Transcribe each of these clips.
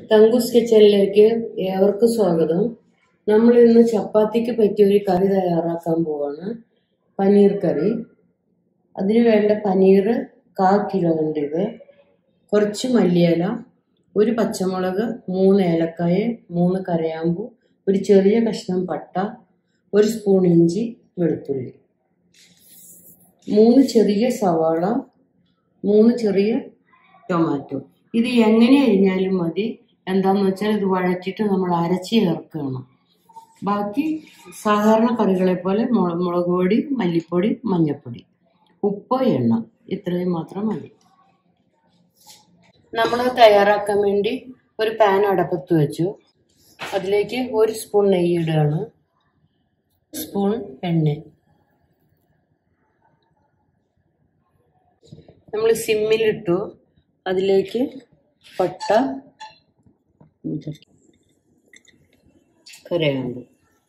തങ്കൂസ് കിച്ചണിലേക്ക് ഏവർക്കും സ്വാഗതം. നമ്മൾ ഇന്ന് ചപ്പാത്തിക്ക് പറ്റിയ ഒരു കറി തയ്യാറാക്കാൻ പോവാണ്. പനീർ കറി. അതിന് വേണ്ട പനീർ 1/4 കിലോ ഉണ്ട്. ഇത് കുറച്ച് മല്ലിയില, ഒരു പച്ചമുളക്, 3 ഏലക്കായ, 3 കരയാമ്പൂ, ഒരു ചെറിയ കഷ്ണം പട്ട, 1 സ്പൂൺ ഇഞ്ചി, വെളുത്തുള്ളി, 3 ചെറിയ സവാള, 3 ചെറിയ ടൊമാറ്റോ. ഇത് എങ്ങനെ അരിഞ്ഞാലും മതി. എന്താന്ന് വെച്ചാൽ ഇത് വഴറ്റിട്ട് നമ്മൾ അരച്ച് ചേർക്കണം. ബാക്കി സാധാരണ കറികളെ പോലെ മുളക് പൊടി, മല്ലിപ്പൊടി, മഞ്ഞൾപ്പൊടി, ഉപ്പ്, എണ്ണ, ഇത്രയും മാത്രം മതി. നമ്മൾ തയ്യാറാക്കാൻ വേണ്ടി ഒരു പാൻ അടപ്പത്ത് വെച്ചു. അതിലേക്ക് 1 സ്പൂൺ നെയ്യ് ഇടുകയാണ്. സ്പൂൺ എണ്ണ. നമ്മൾ സിമ്മിലിട്ടു. അതിലേക്ക് പട്ട, കരയാമ്പൂ.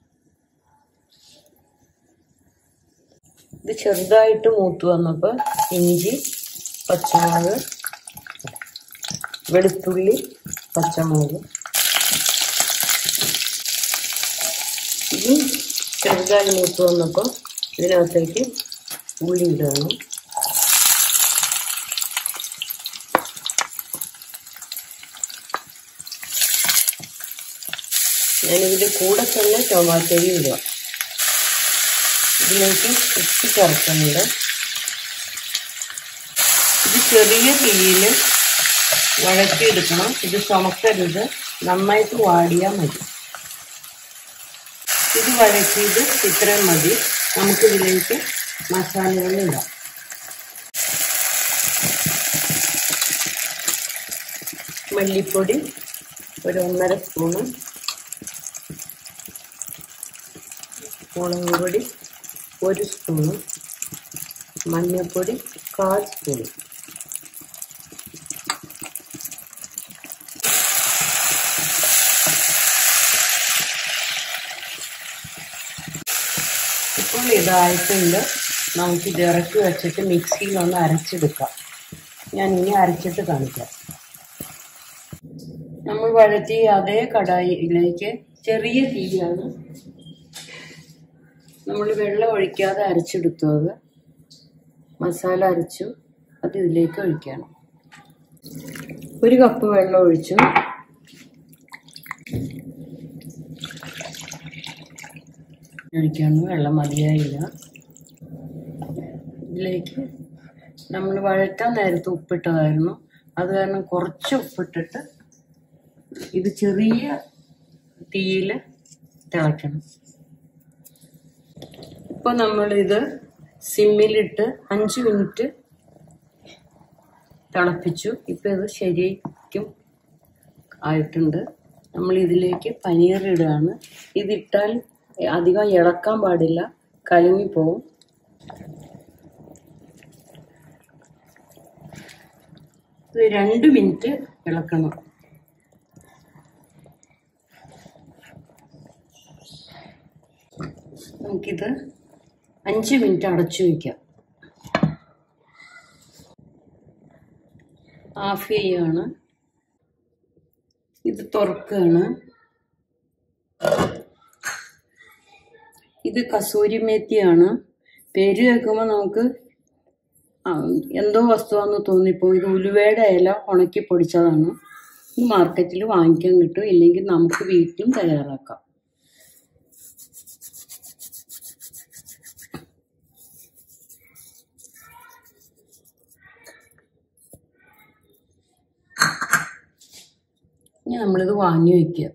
ഇത് ചെറുതായിട്ട് മൂത്ത് വന്നപ്പോൾ ഇഞ്ചി, പച്ചമുളക്, വെളുത്തുള്ളി, പച്ചമുളക്. ഇത് ചെറുതായി മൂത്ത് വന്നപ്പോൾ ഇതിനകത്തേക്ക് ഉള്ളി ഇടണം. ഞാനിതിൻ്റെ കൂടെ തന്നെ ടൊമാറ്റോയും ഇടുക. ഇതിലേക്ക് ഉപ്പ് ചേർക്കുന്നുണ്ട്. ഇത് ചെറിയ തീയിൽ വഴറ്റിയെടുക്കണം. ഇത് ചുമക്കരുത്, നന്നായിട്ട് വാടിയാൽ മതി. ഇത് വഴറ്റിയത് ഇത്രയും മതി. നമുക്കിതിലേക്ക് മസാലകൾ ഇടാം. മല്ലിപ്പൊടി ഒരു 1.5 സ്പൂണ്, മുളക് പൊടി 1 സ്പൂണ്, മഞ്ഞൾപ്പൊടി 1/4 സ്പൂണ്. ഇപ്പോൾ ഇതായിട്ടുണ്ട്. നമുക്കിത് ഇറക്കി വെച്ചിട്ട് മിക്സിയിലൊന്ന് അരച്ചെടുക്കാം. ഞാൻ ഇനി അരച്ചിട്ട് കാണിക്കാം. നമ്മൾ വഴറ്റി അതേ കടായിലേക്ക് ചെറിയ തീയാണ് നമ്മൾ വെള്ളം ഒഴിക്കാതെ അരച്ചെടുത്തു. അത് മസാല അരച്ചു. അത് ഇതിലേക്ക് ഒഴിക്കണം. 1 കപ്പ് വെള്ളം ഒഴിച്ചു. ഒഴിക്കണം. വെള്ളം മതിയായില്ല. ഇതിലേക്ക് നമ്മൾ വഴറ്റാൻ നേരത്ത് ഉപ്പിട്ടതായിരുന്നു. അത് കാരണം കുറച്ച് ഉപ്പിട്ടിട്ട് ഇത് ചെറിയ തീയിൽ തിളയ്ക്കണം. ഇപ്പോൾ നമ്മളിത് സിമ്മിലിട്ട് 5 മിനിറ്റ് തിളപ്പിച്ചു. ഇപ്പോൾ ഇത് ശരിക്കും ആയിട്ടുണ്ട്. നമ്മൾ ഇതിലേക്ക് പനീർ ഇടുകയാണ്. ഇതിട്ടാൽ അധികം ഇളക്കാൻ പാടില്ല, കലങ്ങിപ്പോവും. ഇത് 2 മിനിറ്റ് ഇളക്കണം. നമുക്കിത് 5 മിനിറ്റ് അടച്ചു വയ്ക്കാം. ഓഫ് ചെയ്യാണ്. ഇത് തുറക്കുകയാണ്. ഇത് കസൂരി മേത്തിയാണ്. പേര് കേൾക്കുമ്പോൾ നമുക്ക് എന്തോ വസ്തുവാന്ന് തോന്നിപ്പോ. ഇത് ഉലുവയുടെ ഇല ഉണക്കി പൊടിച്ചതാണ്. ഇത് മാർക്കറ്റിൽ വാങ്ങിക്കാൻ കിട്ടും. ഇല്ലെങ്കിൽ നമുക്ക് വീട്ടിലും തയ്യാറാക്കാം. ഇനി നമ്മളിത് വാങ്ങി വയ്ക്കുക.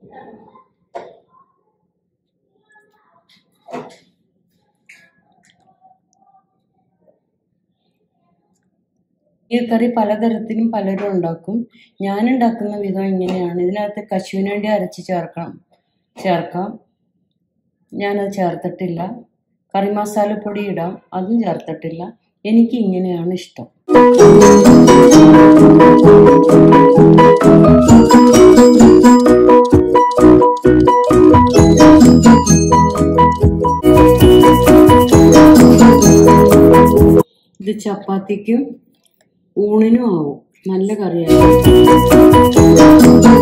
ഈ കറി പലതരത്തിലും പലരും ഉണ്ടാക്കും. ഞാനുണ്ടാക്കുന്ന വിധം ഇങ്ങനെയാണ്. ഇതിനകത്ത് കശുവിന് വേണ്ടി അരച്ച് ചേർക്കാം. ഞാനത് ചേർത്തിട്ടില്ല. കറി മസാലപ്പൊടി ഇടാം, അതും ചേർത്തിട്ടില്ല. എനിക്ക് ഇങ്ങനെയാണ് ഇഷ്ടം. ഇത് ചപ്പാത്തിക്കും ഊണിനും ആവും. നല്ല കറിയാണ്.